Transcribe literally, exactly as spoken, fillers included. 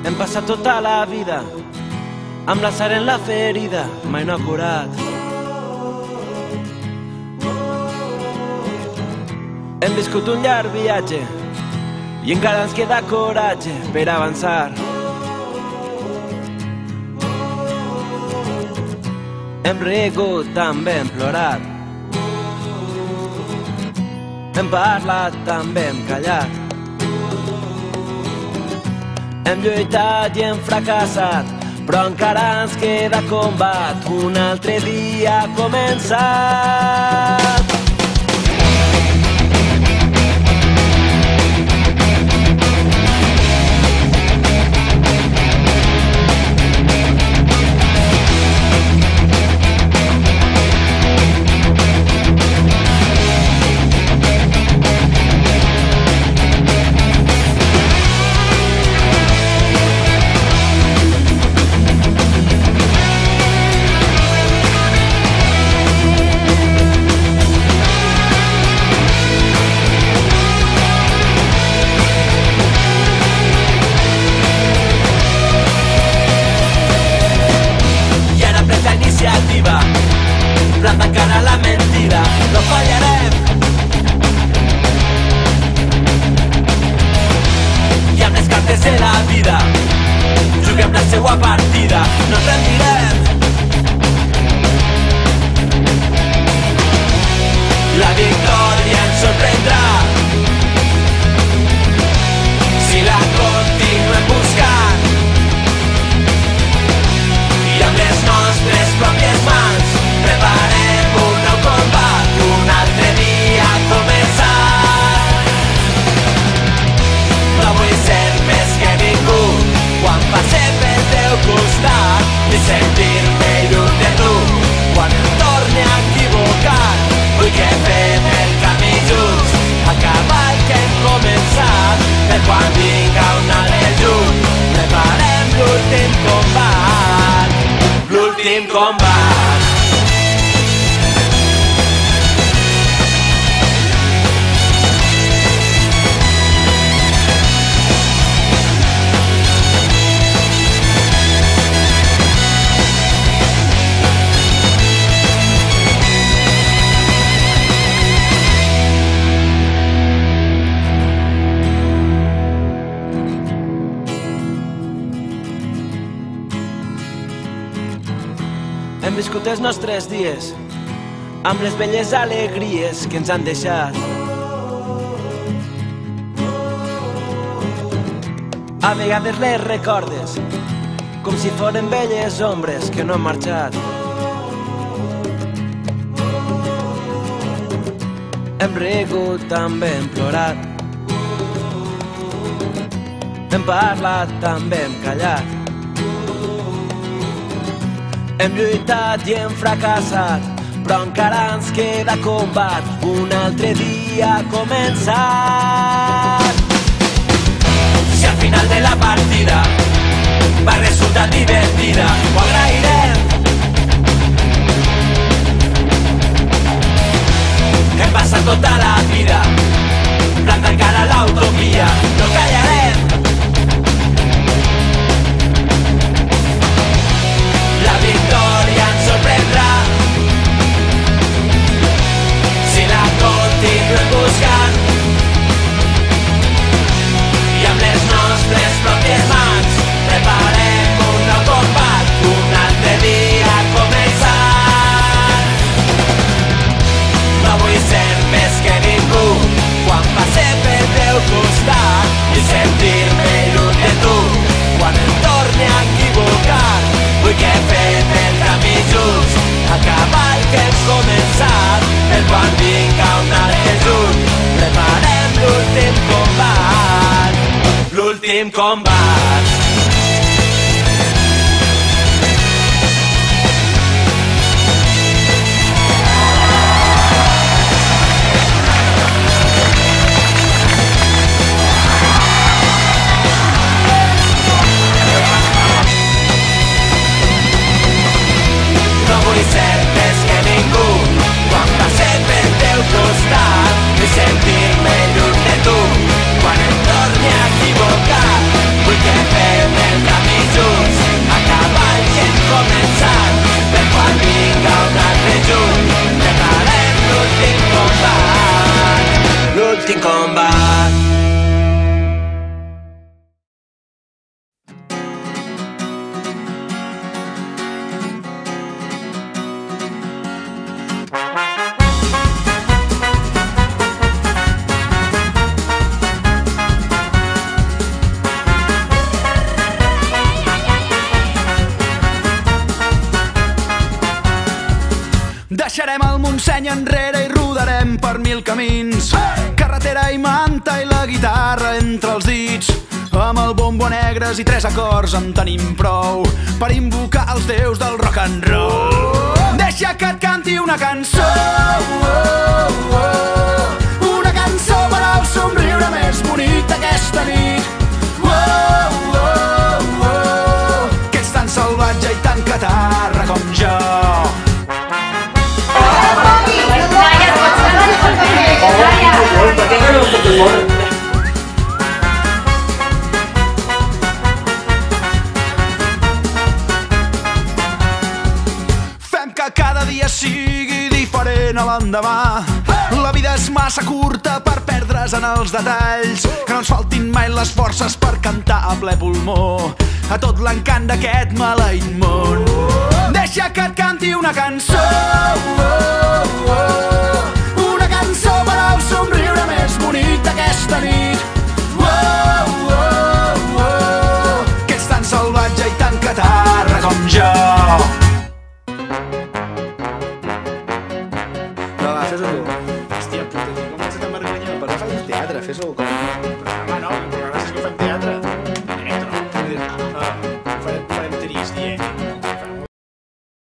Hem passat tota la vida amb la sar en la ferida, mai no ha curat. Hem viscut un llarg viatge i encara ens queda coratge per avançar. Hem rigut, també hem plorat. Hem parlat, també hem callat. Hem lluitat i hem fracassat, però encara ens queda combat. Un altre dia ha començat. Planta encara la mentida, no fallarem. I amb les cartes de la vida juguem la seua partida, no ens rendirem. La victòria ens sorprendrà si la continuem buscant i amb les nostres pròpies mans preparem un nou combat, un altre dia ha començat. No vull ser més que ningú quan passe pel teu costat i sentir-me lluny de tu quan em torni a equivocar. Vull que fem el camí junts, acabar el que hem començat, per quan vinga un altre junt preparem l'últim combat, l'últim combat. Hem viscut els nostres dies amb les belles alegries que ens han deixat. A vegades les recordes com si foren belles ombres que no han marxat. Hem rigut, també hem plorat. Hem parlat, també hem callat. Hem lluitat i hem fracassat, però encara ens queda combat. Un altre dia ha començat. Si al final de la partida va resultar divertida, ho agrairem. Hem passat tota la vida plantant cara a l'utopia, no callarem. La victòria ens sorprendrà si la continuem buscant i amb les nostres pròpies mans preparem un nou combat, un altre dia ha començat. No vull ser més que ningú quan passe pel teu costat i sentir-me lluny de tu quan em torni a equivocar. Vull que fem el camí junts, acabar el que hem començat, per quan vinga un altre junt preparem l'últim combat, l'últim combat. No vull ser més que ningú quan passe pel teu costat i sentir-me lluny de tu quan em torni a equivocar. Vull que Deixarem el Montseny enrere i rodarem per mil camins. Carretera i manta i la guitarra entre els dits. Amb el bombo negres i tres acords en tenim prou per invocar els déus del rock and roll. Deixa que et canti una cançó, una cançó per al somriure més bonic d'aquesta nit. Que ets tan salvatge i tan catarra com jo. Fem que cada dia sigui diferent a l'endemà. La vida és massa curta per perdre's en els detalls. Que no ens faltin mai les forces per cantar a ple pulmó a tot l'encant d'aquest maleït món. Deixa que et canti una cançó, una cançó per al somriure més bonic d'aquesta nit. Que ets tan salvatge i tan catarra com jo. No, va, fes-ho tu. Hòstia puta, com ets tan vergonya? Per què fas un teatre? Fes-ho com... Però home, no, el programa és que ho fem